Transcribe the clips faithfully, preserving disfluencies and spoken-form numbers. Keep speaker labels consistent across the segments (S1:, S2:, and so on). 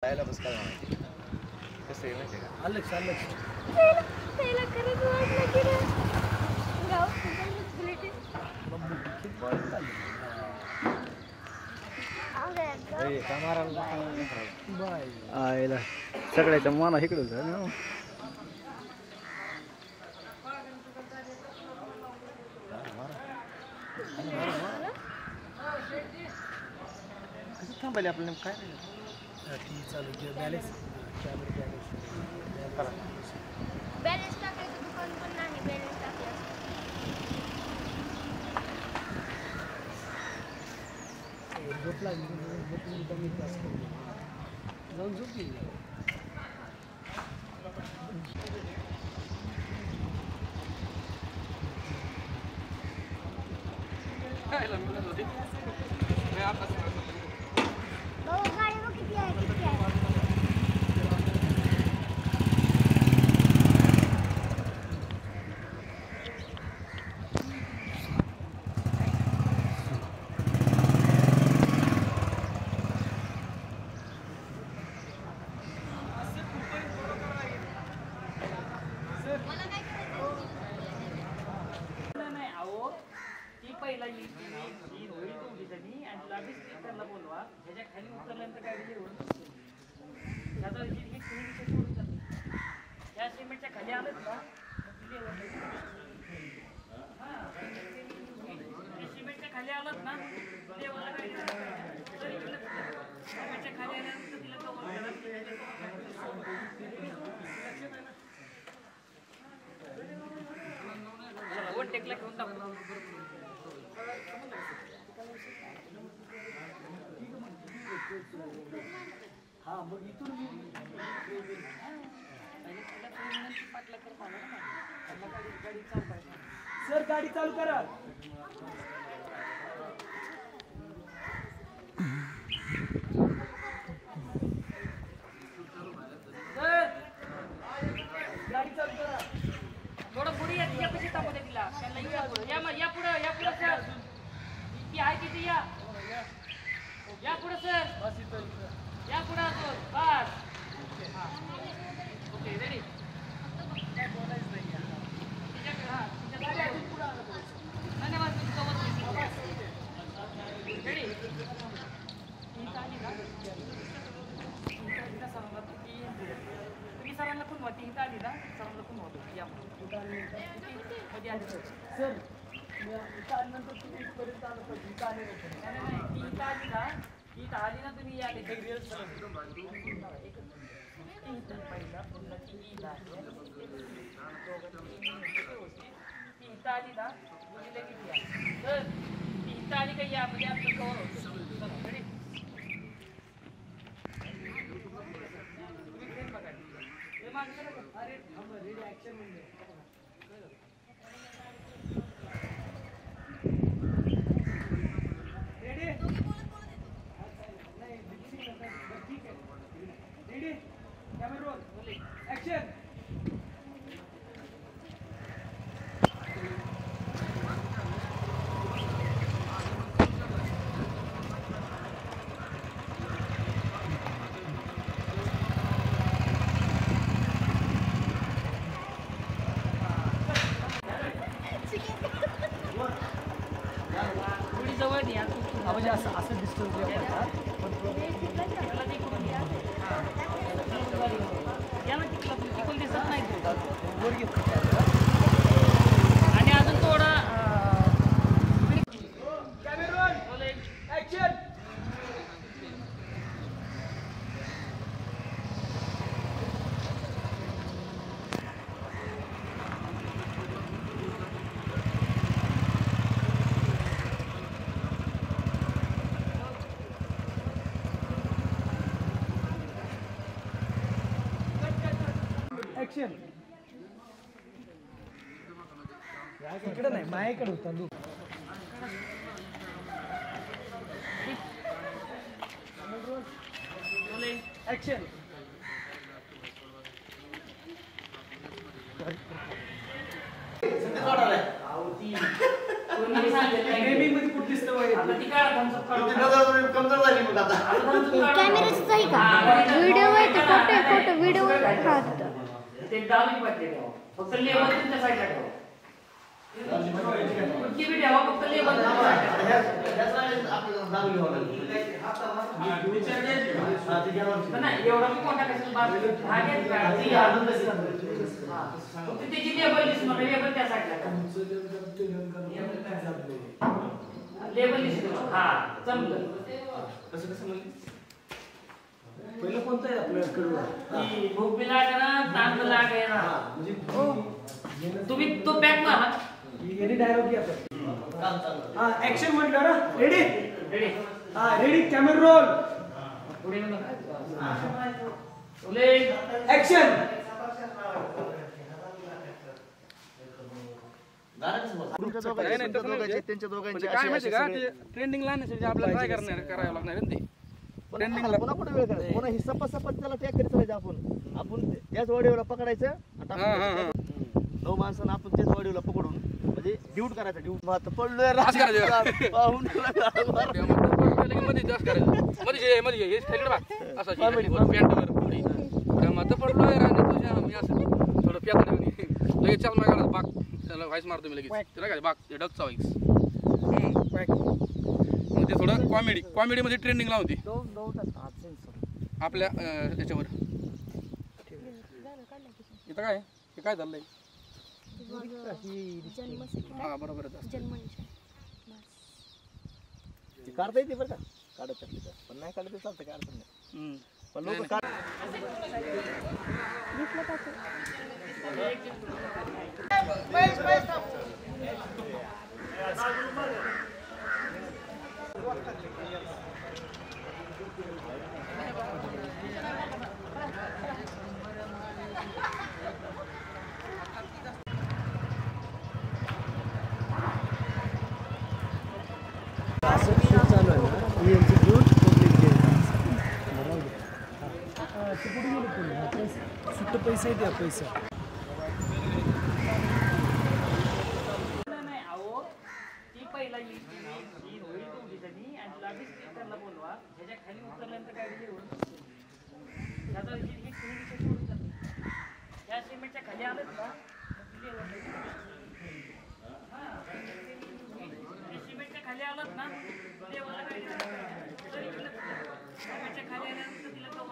S1: डायलॉगच काय माहिती कसं आहे माहिती का
S2: अलग अलग
S3: पहिला करत वाटलं की गाव फुटबॉल
S2: आयला सगळ्याच्या मना इकडं झालं
S1: कसं थांबायला आपल्याला काय
S2: टी चालू केलं बॅलेन्स कॅमेरा बॅलेन्स
S3: बॅलन्स टाकायचं दुकान पण नाही बॅलन्स टाकलं
S2: झोप लागली कमी तास जाऊन झोपली
S3: भाऊ गाडी बघ किती आहे किती आहे
S4: पहिला ही ही होळी तोडली त्यांनी आणि लागलीच स्पीकरला बोलवा ह्याच्या खाली उतरल्यानंतर गाडी जेवण त्याचा ही ही सोडून जाते त्या सिमेंटच्या खाली आलं का सिमेंटच्या खाली आलं ना देवाला गाडी सिमेंटच्या खाली आल्यानंतर तिला वन टेकला घेऊन टाकू
S2: हा मग इथून सर गाडी चालू करा गाडी चालू करा
S4: थोडं पुढे या तिच्या पैसे टाकू दे तिला त्यांना या पुढं या या पुढं या पुढं सर ती आहे तिथे या या पुढं सर या पुढं असो बस ओके रेडी काय बोलायचं नाही तिच्याकडे हा तिच्याकडे पुढं आलं धन्यवाद तुम्ही सोबत रेडी ही आली का तिला सरांना ती तुम्ही सरांना कोण होती ही आली ना सरांना कोण होतं या मध्ये आली
S2: सर नंतर तुम्ही इथपर्यंत आलं पाहिजे इथं आले
S4: नाही नाही ती इथं आली ना ती इथं आली ना तुम्ही आले काही रिअल्स पहिला पुन्हा ती इथं आली ती इथं आली ना तुम्ही लगेच या तर ती इथं आली का या म्हणजे आमचं कवर होतं रेडी तुम्ही ट्रेन बघा हे माणसं अरे रेडी ॲक्शन म्हणजे जवळ द्या
S2: म्हणजे असं असं डिस्टन्स
S4: तिकून दिसत नाही आणि अजून थोडा
S2: ऍक्शन इकडे नाही माझ्याकडे होता लूक ऍक्शन
S3: कॅमेराच आहे का व्हिडिओ
S4: ते डावी पाठी ठेवा फक्त लेबल तुमच्या साईडला ठेवा कुठची बी ठेवा फक्त लेबल तुमच्या साईडला नाही एवढा मी कोणता कशाला बाजू हा फक्त त्याची लेबल दिसणार लेबल त्या साईडला लेबल दिसतो हा जमलं
S1: कसं कसं म्हणले
S2: पहिलं कोणतं आहे आपलं कडवं
S4: की भूक बी लागेना ताण बी लागेना तुम्ही तो पॅक मारा
S2: येणे डायलॉग घ्या हा ऍक्शन म्हटलं ना रेडी
S4: रेडी
S2: हा रेडी कॅमेरा रोल
S4: पुढे बोले
S2: ऍक्शन
S5: त्यांच्या दोघांची काय माहिती का ट्रेंडिंग लावण्यासाठी आपल्याला काय करणार करावं लागणार आहे ना ते ट्रेंडिंगला पुन्हा कुठे वेळ करायचा पुन्हा ही सपत सपत त्याला टॅग करीत राहायचं आपण आपण त्याच वाडीला पकडायचं नऊ माणसानं आपण त्याच वाडीला पकडून म्हणजे ड्यूट करायचं ड्यूट मात्र पडलोय पाहून मध्ये जास्त करायचं मध्ये मध्ये हे साईडला बघ असं पॅन्टवर पुढे मात्र पडलोय राहणे तुझ्या मी असं थोडं प्यात लगेच चाल मागायला बाग त्याला व्हायस मारतो मी लगेच त्याला काय बाग डकचा व्हायस ते थोडं कॉमेडी कॉमेडीमध्ये ट्रेंडिंग लावते आपल्या याच्यावर इथं काय हे काय झालंय हा बरोबर काढता येते बरं का काढत पण नाही काढत चालतं काय अडचण नाही पण लोक काढ
S2: सुट्ट पैसे द्या पैसा
S4: नाही अहो ती पहिला येईल ही होईल तुमच्यासाठी आणि तुला बी स्पीकरला बोलवा ह्याच्या खाली उतरल्यानंतर गाडी येऊन आता ही ही सिमेंटची सोडून जाते त्या सिमेंटच्या खाली आलं का सिमेंटच्या खाली आलात ना लेवलला गाडी सिमेंटच्या खाली आल्यानंतर तिला कवर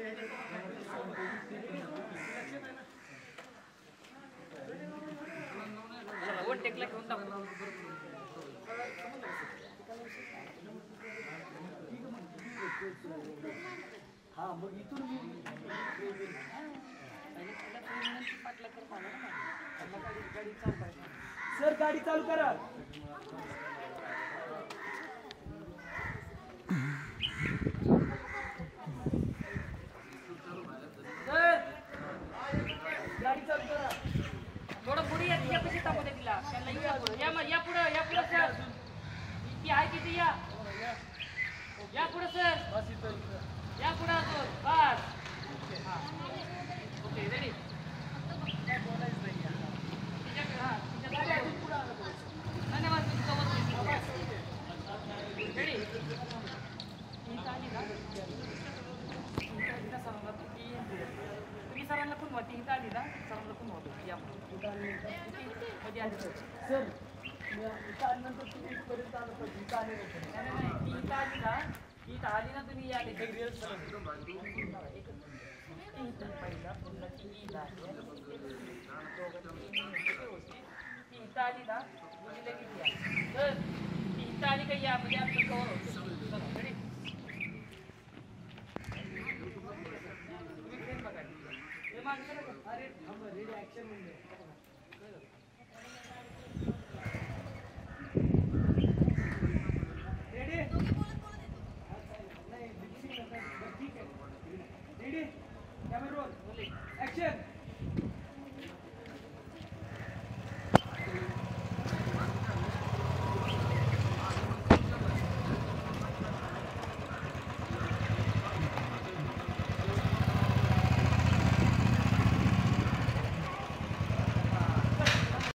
S4: वन टेकला घेऊन टाकतो
S2: हा मग इथून सर गाडी चालू करा गाडी चालू करा
S4: थोडं पुढे या तिच्या कशी टाकू दे तिला त्यांना या पुढे या मग या पुढे या पुढे सर ती आहे किती या या पुढे सर या पुढे असो बस ओके रेडी धन्यवाद रेडी तुम्ही सरांना पण होती इथं आली ना सरांना पण होतो या मध्ये आली
S2: सर इथं आल्यानंतर तुम्ही इथपर्यंत आलं पाहिजे इथं आले
S4: नाही नाही ती इथं आली ना ती इथं आली ना तुम्ही आले ते रिअल पहिला पुन्हा ती इथं आली ती इथं आली ना तुम्ही लगेच या तर ती इथं आली का या म्हणजे आपलं कवर होतं रेडी तुम्ही फ्रेम बघा हे माणसं अरे रेडी ऍक्शन म्हणजे